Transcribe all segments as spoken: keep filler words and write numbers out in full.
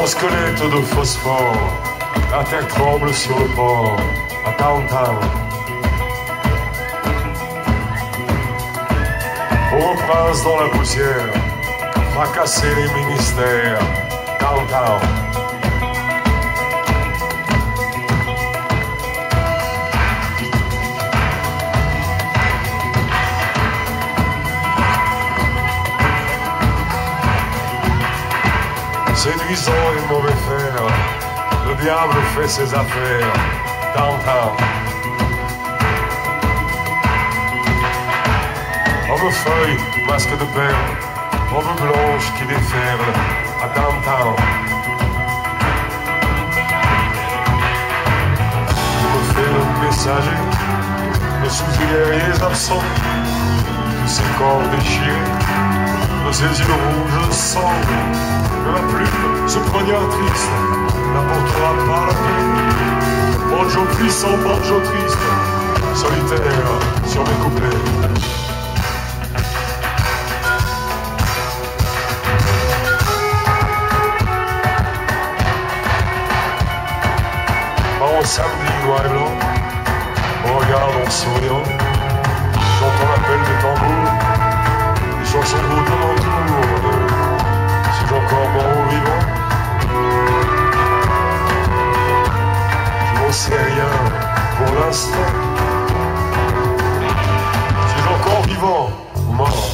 Mon squelette de phosphore, la terre tremble sur le port, à downtown. Pauvre prince dans la poussière, fracasser les ministères, downtown. Séduisant et mauvais faire, le diable fait ses affaires, downtown. Homme-feuille, masque de perles, robe blanche qui déferle, à downtown. Je me fais le messager, de sous-guerriers absents, de ces corps déchirés, de ces yeux rouges sanglés. La plume, ce poignard triste, n'apportera pas la paix. Banjo puissant, banjo triste, solitaire sur mes couplets. Par un samedi noir et blanc, on regarde en souriant, j'entends l'appel des tambours, les chansons de m'entourent. Suis-je encore mort ou vivant? Je n'en sais rien pour l'instant. Suis-je encore vivant ou mort?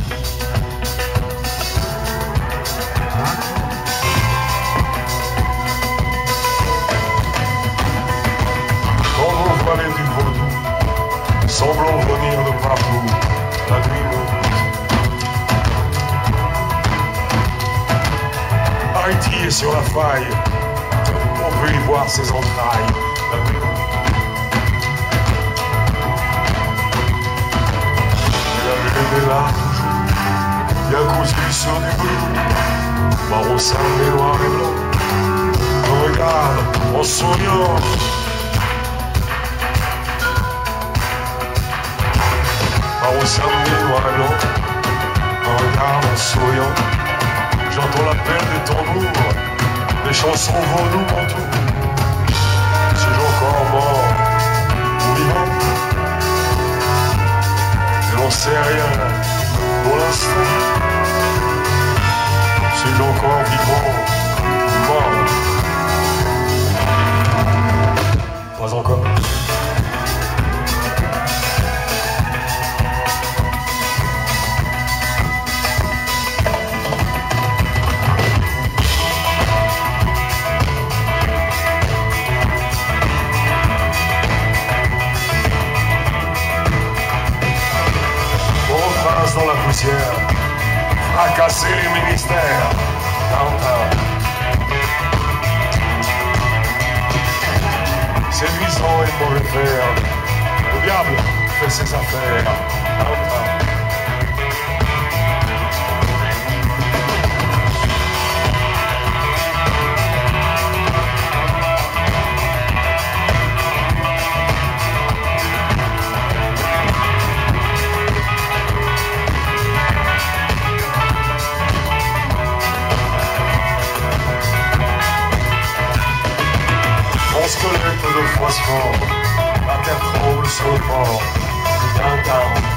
Quand on voit les du vaudou semblant venir de partout, la nuit monte. Haïti est sur la faille, on peut y voir ses entrailles, la nuit. La lune est là toujours, bien cousue sur du bleu, marron sardé noir et blanc, on regarde en souriant. Marron sardé noir et blanc, on regarde en souriant. J'entends l'appel des tambours, les chansons vaudou m'entourent. Suis-je encore mort ou vivant? Je n'en sais rien pour l'instant. Suis-je encore vivant ou mort? Pas encore. Dans la poussière, fracasser les ministères, downtown. Séduisant et mauvais faire, le diable fait ses affaires, downtown. Mon squelette de phosphore, la terre tremble sur le port, downtown.